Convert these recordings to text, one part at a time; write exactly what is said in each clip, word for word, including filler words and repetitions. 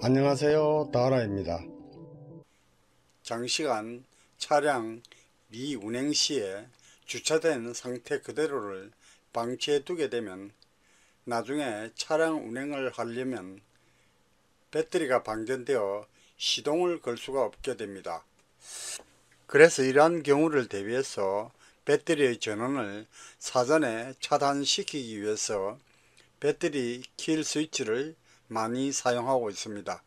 안녕하세요, 다하라입니다. 장시간 차량 미운행 시에 주차된 상태 그대로를 방치해 두게 되면 나중에 차량 운행을 하려면 배터리가 방전되어 시동을 걸 수가 없게 됩니다. 그래서 이러한 경우를 대비해서 배터리의 전원을 사전에 차단시키기 위해서 배터리 킬 스위치를 많이 사용하고 있습니다.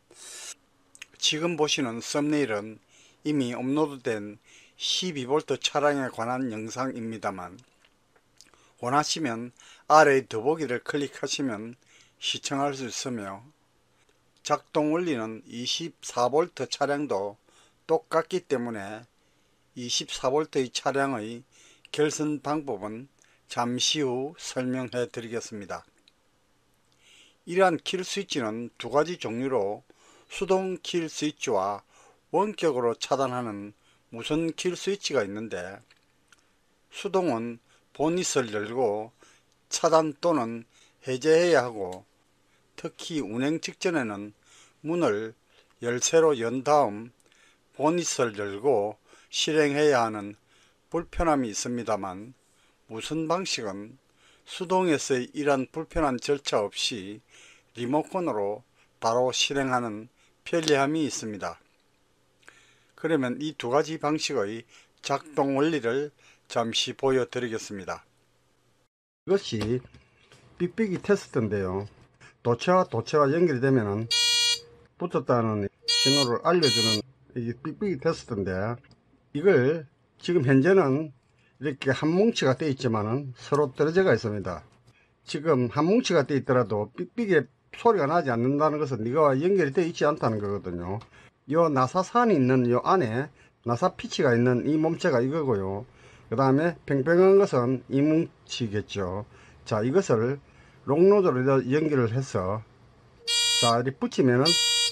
지금 보시는 썸네일은 이미 업로드된 십이 볼트 차량에 관한 영상입니다만, 원하시면 아래의 더보기를 클릭하시면 시청할 수 있으며, 작동 원리는 이십사 볼트 차량도 똑같기 때문에 이십사 볼트의 차량의 결선 방법은 잠시 후 설명해 드리겠습니다. 이러한 킬 스위치는 두 가지 종류로 수동 킬 스위치와 원격으로 차단하는 무선 킬 스위치가 있는데, 수동은 보닛을 열고 차단 또는 해제해야 하고, 특히 운행 직전에는 문을 열쇠로 연 다음 보닛을 열고 실행해야 하는 불편함이 있습니다만, 무선 방식은 수동에서의 이러한 불편한 절차 없이 리모컨으로 바로 실행하는 편리함이 있습니다. 그러면 이 두 가지 방식의 작동 원리를 잠시 보여드리겠습니다. 이것이 삑삑이 테스트인데요. 도체와 도체가 연결이 되면 붙었다는 신호를 알려주는 이게 삑삑이 테스트인데, 이걸 지금 현재는 이렇게 한 뭉치가 되어 있지만은 서로 떨어져가 있습니다. 지금 한 뭉치가 되어 있더라도 삑삑이 소리가 나지 않는다는 것은 이거와 연결이 되어 있지 않다는 거거든요. 요 나사산이 있는 요 안에 나사 피치가 있는 이 몸체가 이거고요. 그 다음에 팽팽한 것은 이 뭉치겠죠. 자, 이것을 롱로드로 연결을 해서, 자, 이렇게 붙이면은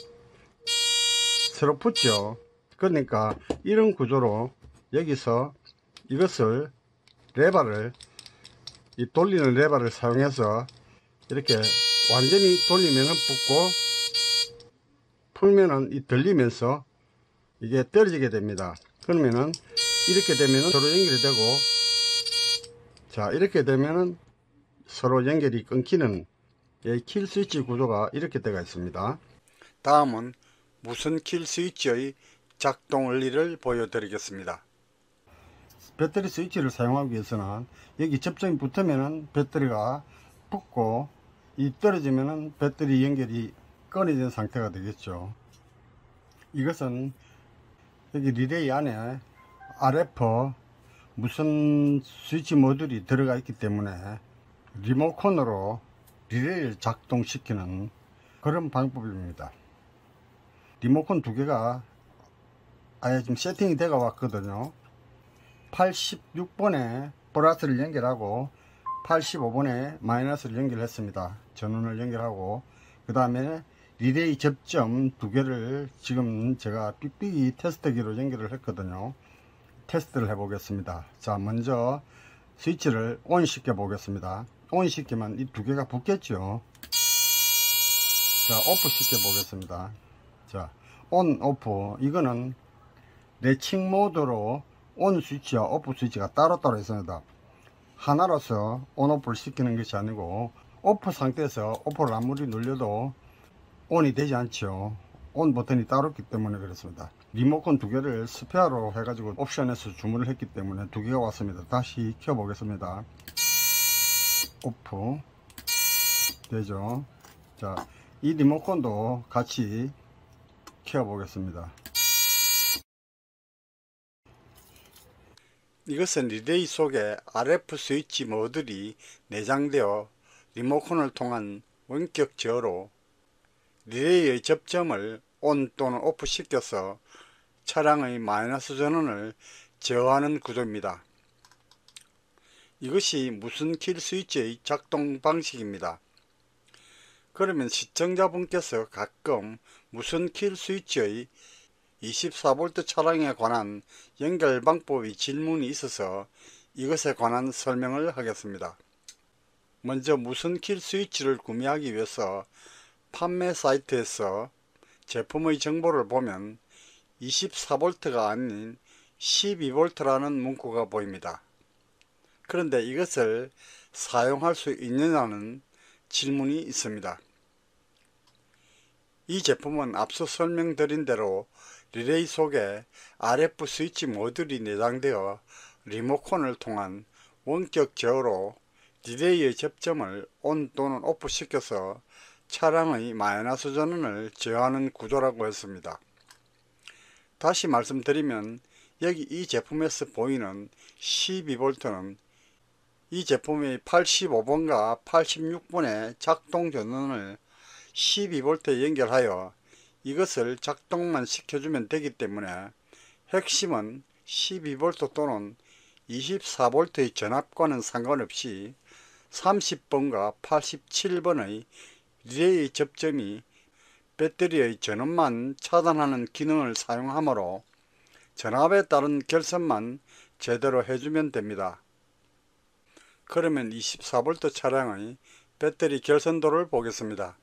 서로 붙죠. 그러니까 이런 구조로 여기서 이것을 레버를, 이 돌리는 레버를 사용해서 이렇게 완전히 돌리면은 붙고, 풀면은 이 들리면서 이게 떨어지게 됩니다. 그러면은 이렇게 되면은 서로 연결이 되고, 자, 이렇게 되면은 서로 연결이 끊기는 이 킬 스위치 구조가 이렇게 되어 있습니다. 다음은 무선 킬 스위치의 작동 원리를 보여드리겠습니다. 배터리 스위치를 사용하기 위해서는 여기 접점이 붙으면은 배터리가 붙고, 이 떨어지면은 배터리 연결이 끊어진 상태가 되겠죠. 이것은 여기 리레이 안에 알에프 무선 스위치 모듈이 들어가 있기 때문에 리모컨으로 리레이를 작동시키는 그런 방법입니다. 리모컨 두 개가 아예 지금 세팅이 되어 왔거든요. 팔십육 번에 플러스를 연결하고 팔십오 번에 마이너스를 연결했습니다. 전원을 연결하고, 그 다음에 리레이 접점 두 개를 지금 제가 삑삑이 테스트기로 연결을 했거든요. 테스트를 해 보겠습니다. 자, 먼저 스위치를 온 시켜 보겠습니다. 온 시키면 이 두 개가 붙겠죠. 자, 오프 시켜 보겠습니다. 자, 온 오프, 이거는 레칭 모드로 온 스위치와 오프 스위치가 따로따로 있습니다. 하나로서 온 오프를 시키는 것이 아니고, 오프 상태에서 오프를 아무리 눌려도 온이 되지 않죠. 온 버튼이 따로 있기 때문에 그렇습니다. 리모컨 두 개를 스페어로 해가지고 옵션에서 주문을 했기 때문에 두 개가 왔습니다. 다시 켜 보겠습니다. 오프 되죠. 자, 이 리모컨도 같이 켜 보겠습니다. 이것은 리레이 속에 알에프 스위치 모듈이 내장되어 리모컨을 통한 원격 제어로 리레이의 접점을 온 또는 오프 시켜서 차량의 마이너스 전원을 제어하는 구조입니다. 이것이 무선 킬 스위치의 작동 방식입니다. 그러면 시청자분께서 가끔 무선 킬 스위치의 이십사 볼트 차량에 관한 연결 방법의 질문이 있어서 이것에 관한 설명을 하겠습니다. 먼저 무선 킬 스위치를 구매하기 위해서 판매 사이트에서 제품의 정보를 보면 이십사 볼트가 아닌 십이 볼트라는 문구가 보입니다. 그런데 이것을 사용할 수 있느냐는 질문이 있습니다. 이 제품은 앞서 설명드린 대로 리레이 속에 알에프 스위치 모듈이 내장되어 리모컨을 통한 원격 제어로 리레이의 접점을 온 또는 오프 시켜서 차량의 마이너스 전원을 제어하는 구조라고 했습니다. 다시 말씀드리면 여기 이 제품에서 보이는 십이 볼트는 이 제품의 팔십오 번과 팔십육 번의 작동 전원을 십이 볼트에 연결하여 이것을 작동만 시켜주면 되기 때문에 핵심은 십이 볼트 또는 이십사 볼트의 전압과는 상관없이 삼십 번과 팔십칠 번의 리레이 접점이 배터리의 전원만 차단하는 기능을 사용하므로 전압에 따른 결선만 제대로 해주면 됩니다. 그러면 이십사 볼트 차량의 배터리 결선도를 보겠습니다.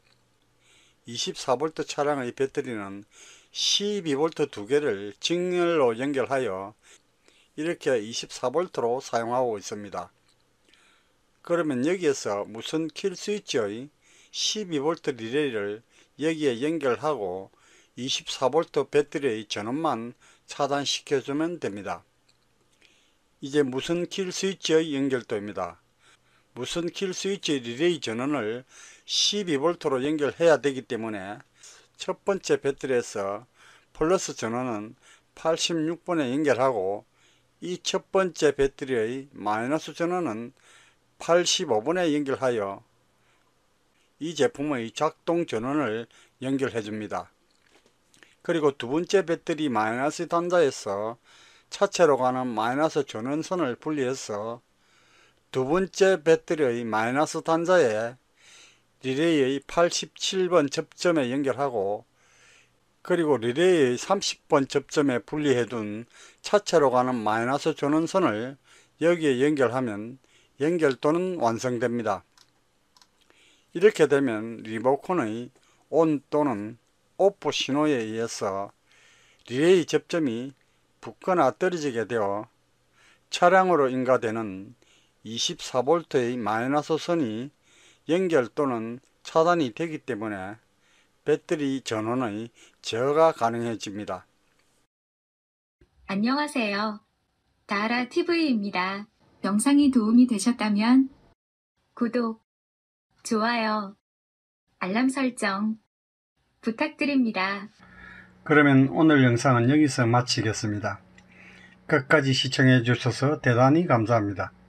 이십사 볼트 차량의 배터리는 십이 볼트 두 개를 직렬로 연결하여 이렇게 이십사 볼트로 사용하고 있습니다. 그러면 여기에서 무선 킬 스위치의 십이 볼트 리레이를 여기에 연결하고 이십사 볼트 배터리의 전원만 차단시켜주면 됩니다. 이제 무선 킬 스위치의 연결도입니다. 무선 킬 스위치 리레이 전원을 십이 볼트로 연결해야 되기 때문에 첫 번째 배터리에서 플러스 전원은 팔십육 번에 연결하고 이 첫 번째 배터리의 마이너스 전원은 팔십오 번에 연결하여 이 제품의 작동 전원을 연결해 줍니다. 그리고 두 번째 배터리 마이너스 단자에서 차체로 가는 마이너스 전원선을 분리해서 두 번째 배터리의 마이너스 단자에 리레이의 팔십칠 번 접점에 연결하고 그리고 리레이의 삼십 번 접점에 분리해 둔 차체로 가는 마이너스 전원선을 여기에 연결하면 연결도는 완성됩니다. 이렇게 되면 리모컨의 온 또는 오프 신호에 의해서 리레이 접점이 붙거나 떨어지게 되어 차량으로 인가되는 이십사 볼트의 마이너스 선이 연결 또는 차단이 되기 때문에 배터리 전원의 제어가 가능해집니다. 안녕하세요. 다하라티비입니다. 영상이 도움이 되셨다면 구독, 좋아요, 알람 설정 부탁드립니다. 그러면 오늘 영상은 여기서 마치겠습니다. 끝까지 시청해 주셔서 대단히 감사합니다.